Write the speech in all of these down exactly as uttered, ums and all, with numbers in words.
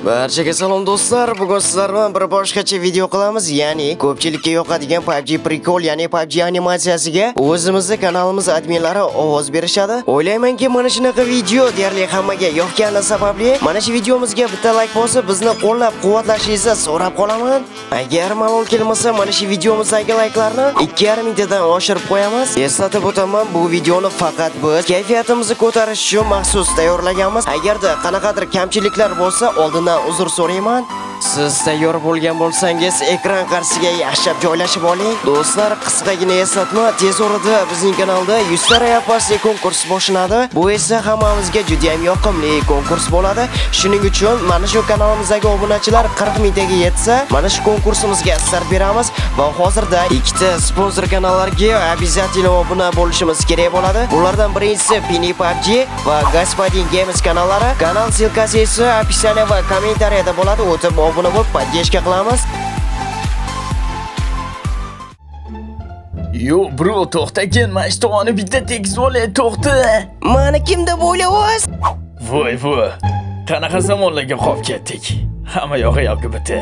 Barchaga salom do'stlar. Bugun sizlar bilan bir boshqacha video qilamiz. Ya'ni ko'pchilikka yoqadigan Pubg Prikol, ya'ni Pubg animatsiyasiga o'zimizning kanalimiz adminlari ovoz berishadi. O'ylaymanki, mana shunaqa video deyarli hammaga yoqqani sababli mana shu videomizga bitta like bosib, bizni qo'llab-quvvatlashingizni so'rab qolaman. Agar malol kelmasa, mana shu videomizdagi like'larni ikki yarim mingtadan oshirib qo'yamiz. Eslatib o'taman, bu videoni faqat biz kayfiyatimizni ko'tarish uchun maxsus tayyorlaganmiz. Agarda qanaqadir kamchiliklar bo'lsa, oldindan uzr so'rayman. Siz tayyor bo'lgan bo'lsangiz, ekran qarshisiga yaxshilab joylashib oling. Do'stlar, qisqagina eslatma, tez orada bizning kanalda yuzta rayapasli konkurs boshlanadi. Bu esa hammamizga juda ham yoqimli konkurs bo'ladi. Shuning uchun mana shu kanalimizdagi obunachilar qirq mingtaga yetsa, mana shu konkursimizga start beramiz va hozirda ikkita sponsor kanallarga обязательно obuna bo'lishimiz kerak bo'ladi. Bulardan birinchisi PINNI Pubg va GASPADIN Games kanallari. Kanal silkasi esa описание va kommentariyada bo'ladi. O'tib obuna bo'lib podдержка qilamiz. Yo bro, to'xtakin, mana shu to'g'ani bitta tekis bo'lay, to'xta. Mana kimda bo'layapsiz? Voy voy. Qanaqa zamonlarga qolib ketdik. Hamma yog'i yoqib bitta.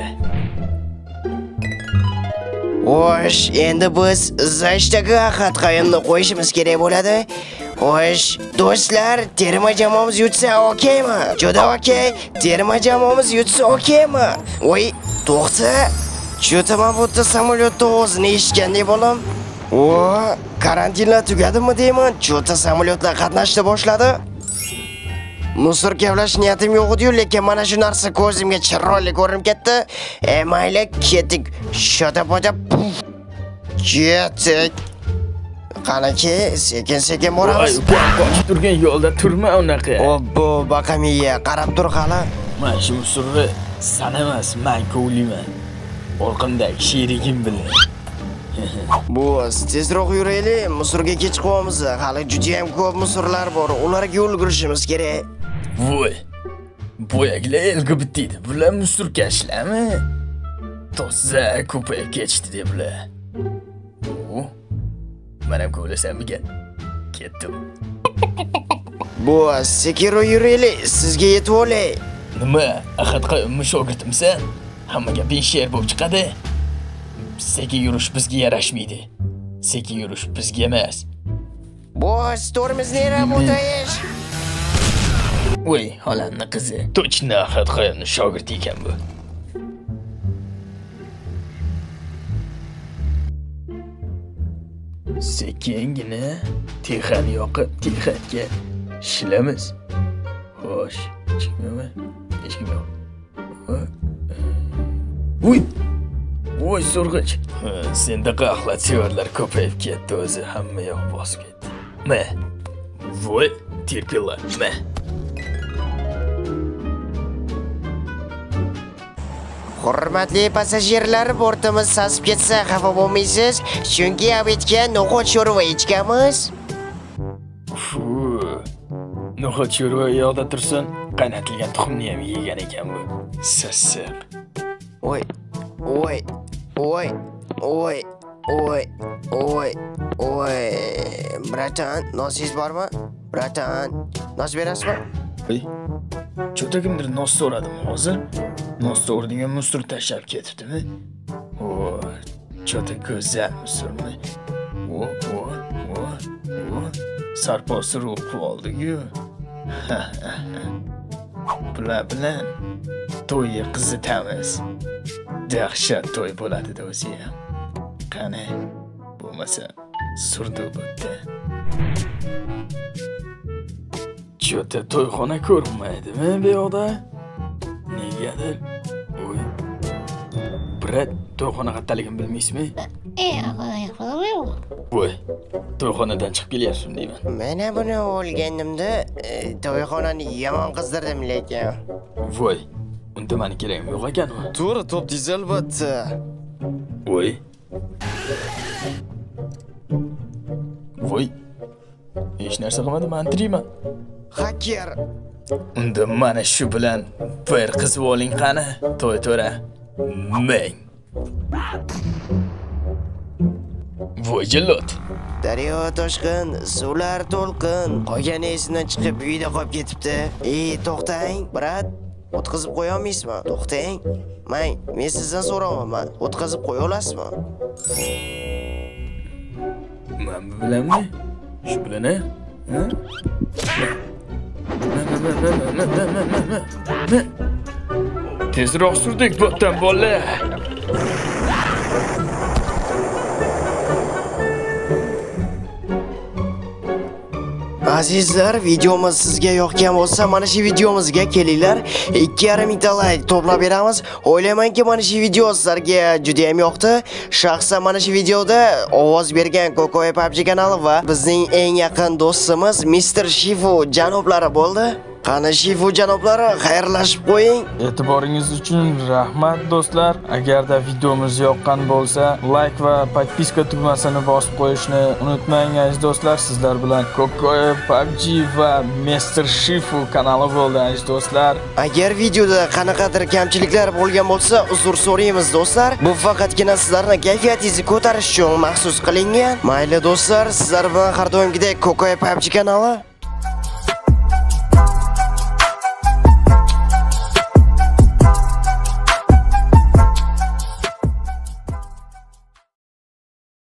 Xo'sh, endi biz zashtaga xat qayimni qo'yishimiz kerak bo'ladi. Xo'sh, do'stlar, terma jamoamiz yutsa okeymi? Juda okey. Terma jamoamiz yutsa okeymi? Voy, to'xta. Cho'taman bu yerda samolyotda o'zini eshitgandek bo'lam. O, karantinlar tugadimi deyman? Cho'ta samolyotlar qatnashda boshladi. Musor kavlash niyatim yo'q edi, lekin mana shu narsa ko'zimga chiroyli ko'rinib ketdi. E, mayli, ketdik. Shota-pota. Ketdik. Qanaki, sekin-sekin boramiz. Qochib turgan yo'lda turma unaqa. Obbo, baqamiya, qarab tur hali. Mana shu musorni san emas, men ko'ylayman. Orqamdagi sherigim bilan. Bu, tezroq yuraylik, musorga kech qolamiz. Hali juda ham ko'p musorlar bor. Ularga ulgurishimiz kerak. Voy. Boyaglar elga bitdi. Bular musorkashlarmi? Toza ko'payib ketdi deblar. Mana ko'rasam ekan. Ketdim. Bu, sekiro yuraylik, sizga yetib olay. Nima? Ahad qaymi shogirdimsan? Hammaga besher bo'lib chiqadi. Sekin yurish bizga yarashmaydi. Sekin yurish bizga emas. Boss, tormozni работаешь? Voy, xolamni qizi. Точно Ahad qaymi shogird ekan bu. Sekingina texan yoqib, texatga shilamiz. Xo'sh, chiqmaymi? Hech kim yo'q. Voy! Voy, so'rg'ich. Senda qaxlat sevarlar ko'payib ketdi, o'zi hamma yoq bosib ketdi. Ma. Voy, terpila, ma. Hurmatli passajirlar, bortimiz sasib ketsa xafa bo'lmaysiz, chunki abetga no'g'ot sho'rva ichganmiz. No'g'ot sho'rva yoqda tursin, qaynatilgan tuxumni ham yegan ekan bu. Sassiq. Voy, voy, voy, voy, voy, voy, voy. Bratan, nosingiz bormi? Bratan, nos berasizmi? Voy. Cho'ta kimdir nos so'radim hozir. Nos so'radigan musor tashlab ketibdimi? O, cho'ta go'zal musormi? O, o, o, o. Sarposi ruh qoldi-ku. Bular bilan to'yi qizitamiz. Dahshat to'y bo'ladi o'zi ham. Qani, bo'lmasa surdi bo'tda. Cho'ta to'yxona ko'rinmaydimi bu yoqda? Negadir? Voy. Brat, to'yxona qayerdaligini bilmaysizmi? Voy, to'yxonadan chiqib kelyapsizmi deyman. Mana buni olganimda to'yxonani yomon qizdirdim lekin. Voy, unda meni keragim yo'q ekanmi? To'g'ri, topdingiz albatta. Voy. Voy. Hech narsa qilmadim, men tiriyman. Hacker. Unda mana shu bilan bir qizib oling qani, to'y to'ra. Meng. Voy jallod. Daryo toshqin, suvlar to'lqin. Qolgan esidan chiqib uyda qolib ketibdi. Ey, to'xtang, brat. O'tkazib qo'ya olmaysizmi? To'xtang. Men, men sizdan so'rayman. O'tkazib qo'ya olasizmi? Men bilanmi? Shu bilan, ha? Tezroq surdik botdan bolalar. Azizlar, videomiz sizga yoqgan bo'lsa, mana shu videomizga kelinglar. ikki yarim mingta like to'plab beramiz. O'ylaymanki, mana shu video sizlarga juda ham yoqdi. Shaxsan mana shu videoda ovoz bergan Qo'Qo'ya P U B G kanali va bizning eng yaqin do'stimiz mister Shifu janoblari bo'ldi. Qani Shifu janoblari, xayrlashib qo'ying. E'tiboringiz uchun rahmat do'stlar. Agarda videomiz yoqqan bo'lsa, like va podpiska tugmasini bosib qo'yishni unutmang aziz do'stlar. Sizlar bilan Qo'Qo'ya P U B G va mister Shifu kanali bo'ldi aziz do'stlar. Agar videoda qanaqadir kamchiliklar bo'lgan bo'lsa, uzr so'raymiz do'stlar. Bu faqatgina sizlarning kayfiyatingizni ko'tarish uchun maxsus qilingan. Mayli do'stlar, sizlar bilan har doimgidek Qo'Qo'ya P U B G kanali